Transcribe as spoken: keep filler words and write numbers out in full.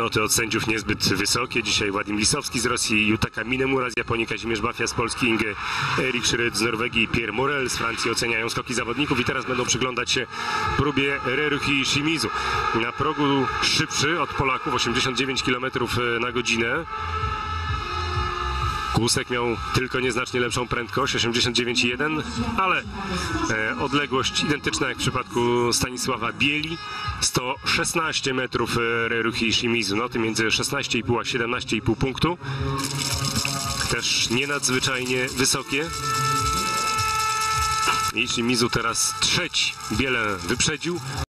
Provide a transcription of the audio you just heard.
Noty od sędziów niezbyt wysokie. Dzisiaj Wadim Lisowski z Rosji, Yutaka Minemura z Japonii, Kazimierz Bafia z Polski, Inge Erik Schryt z Norwegii, Pierre Morel z Francji oceniają skoki zawodników i teraz będą przyglądać się próbie Reruhi Shimizu. Na progu szybszy od Polaków, osiemdziesiąt dziewięć kilometrów na godzinę. Kłusek miał tylko nieznacznie lepszą prędkość, osiemdziesiąt dziewięć przecinek jeden, ale e, odległość identyczna jak w przypadku Stanisława Bieli, sto szesnaście metrów Reruhi Shimizu, noty między szesnaście i pół a siedemnaście i pół punktu, też nie nadzwyczajnie wysokie. I Shimizu teraz trzeci, Bielę wyprzedził.